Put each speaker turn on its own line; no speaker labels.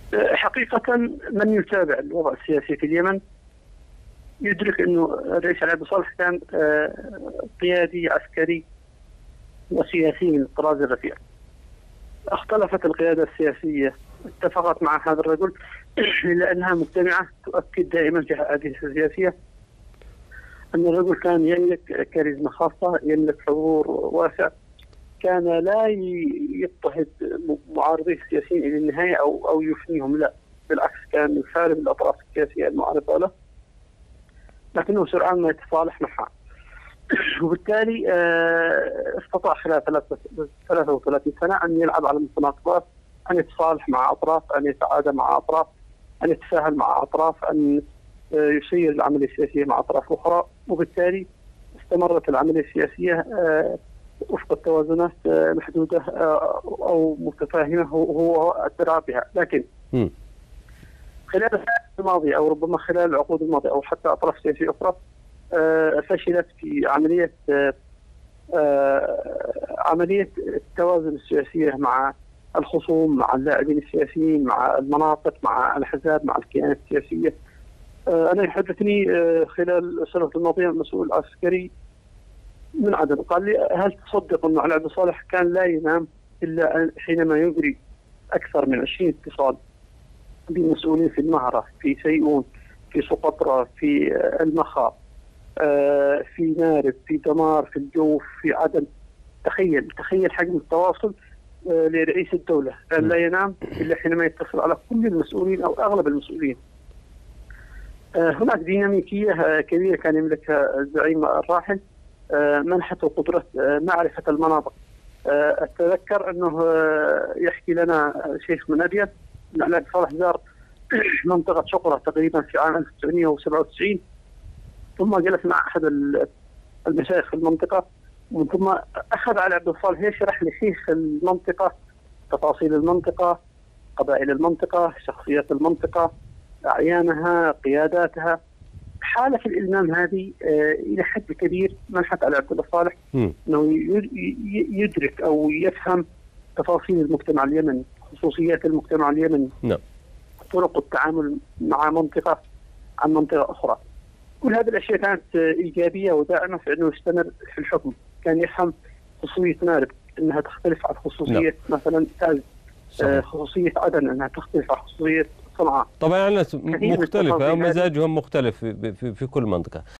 حقيقة من يتابع الوضع السياسي في اليمن يدرك أنه الرئيس علي عبد الصالح كان قيادي عسكري وسياسي من الطراز الرفيع. اختلفت القيادة السياسية، اتفقت مع هذا الرجل إلا أنها مجتمعة تؤكد دائما في حديثها السياسية أن الرجل كان يملك كاريزما خاصة، يملك حضور واسع، كان لا يضطهد معارضيه السياسيين إلى النهاية أو يفنيهم، لا بالعكس كان يحارب الأطراف السياسية المعارضة له، لكنه سرعان ما يتصالح معها. وبالتالي استطاع خلال 33 سنة أن يلعب على المتناقضات، أن يتصالح مع أطراف، أن يتعادى مع أطراف، أن يتساهل مع أطراف، أن يسير العملية السياسية مع أطراف أخرى. وبالتالي استمرت العملية السياسية وفق التوازنات محدودة أو متفاهمة هو الدراع بها. لكن خلال السنوات الماضية أو ربما خلال العقود الماضية أو حتى أطراف سياسية أخرى فشلت في عملية التوازن السياسية مع الخصوم، مع اللاعبين السياسيين، مع المناطق، مع الأحزاب، مع الكيانات السياسية. أنا يحدثني خلال السنة الماضية مسؤول عسكري من عدن قال لي: هل تصدق أن علي عبد الصالح كان لا ينام إلا حينما يجري أكثر من 20 اتصال بمسؤولين في المهرة، في سيئون، في سقطرى، في المخا، في مارب، في دمار، في الجوف، في عدن. تخيل حجم التواصل لرئيس الدولة، كان لا ينام إلا حينما يتصل على كل المسؤولين أو أغلب المسؤولين. هناك ديناميكية كبيرة كان يملكها الزعيم الراحل، منحته قدرة معرفة المناطق. أتذكر أنه يحكي لنا شيخ من أبيض أن علي عبد الصالح زار منطقة شقرة تقريبا في عام 1997، ثم جلس مع أحد المشايخ في المنطقة، ثم أخذ علي عبد الصالح يشرح لشيخ المنطقة تفاصيل المنطقة، قبائل المنطقة، شخصيات المنطقة، أعيانها، قياداتها. حالة الإلمام هذه إلى حد كبير منحت على عبد الصالح أنه يدرك أو يفهم تفاصيل المجتمع اليمني، خصوصيات المجتمع اليمني، طرق التعامل مع منطقة عن منطقة أخرى. كل هذه الأشياء كانت إيجابية وداعمة في أنه يستمر في الحكم. كان يفهم خصوصية مارب أنها تختلف عن خصوصية مثلا تاز، خصوصية عدن أنها تختلف عن خصوصية صنعاء.
طبعا الناس مختلفة ومزاجهم مختلف في كل منطقة.